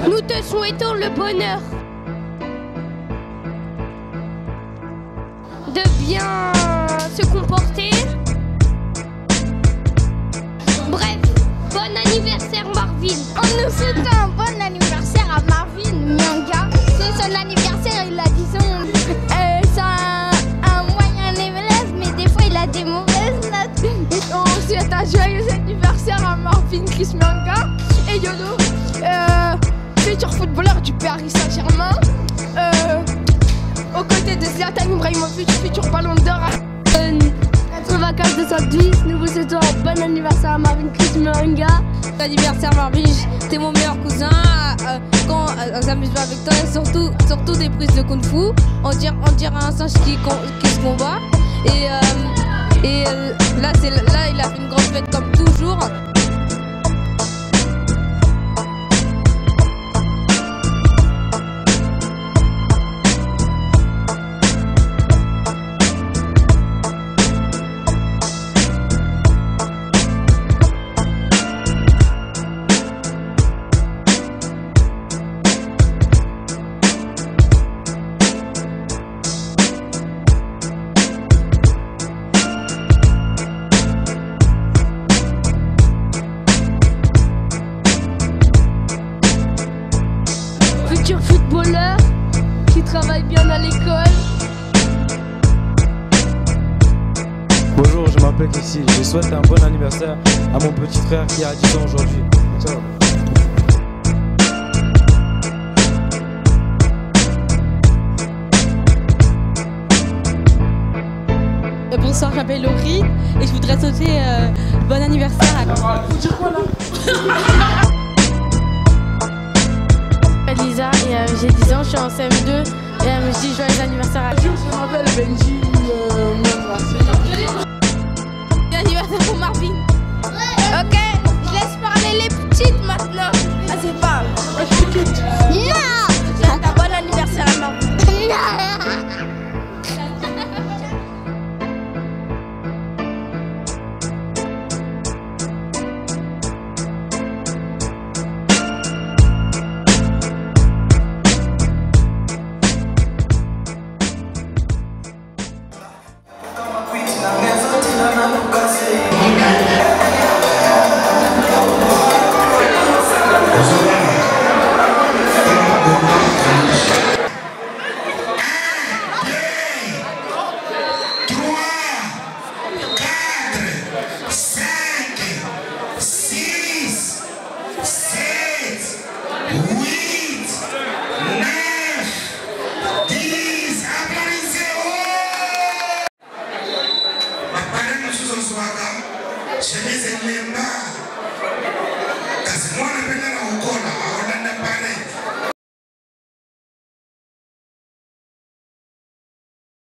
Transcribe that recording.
Nous te souhaitons le bonheur de bien se comporter. Bref, bon anniversaire Marvin. On nous souhaite un bon anniversaire à Marvin Mianga. C'est son anniversaire, il a disons, c'est un moyen élève, mais des fois il a des mauvaises notes. Et on souhaite un joyeux anniversaire à Marvin Chris Mianga et Yolo, futur footballeur du Paris Saint-Germain, aux côtés de Zlatan Ibrahimovic, futur ballon d'or. 95 210, nous vous souhaitons un bon anniversaire à Marvin Chris Mianga. Bon anniversaire Marvin, t'es mon meilleur cousin. Quand on s'amuse pas avec toi, et surtout des prises de kung fu, on dirait un singe qui se combat. Et là il a fait une grande fête comme toujours. Futur footballeur qui travaille bien à l'école. Bonjour, je m'appelle Cécile. Je souhaite un bon anniversaire à mon petit frère qui a 10 ans aujourd'hui. Ciao. Bonsoir, je m'appelle Laurie et je voudrais souhaiter bon anniversaire à... Faut dire quoi là? Lisa et j'ai 10 ans, je suis en CM2 et elle me dit joyeux anniversaire à... Je m'appelle Benji. Bon anniversaire pour Marvin. Ok, je laisse parler les petites maintenant. Vas-y, parle. Non. C'est un bon anniversaire à Marvin. Shemeji mwemba kasi mwana penda na ukora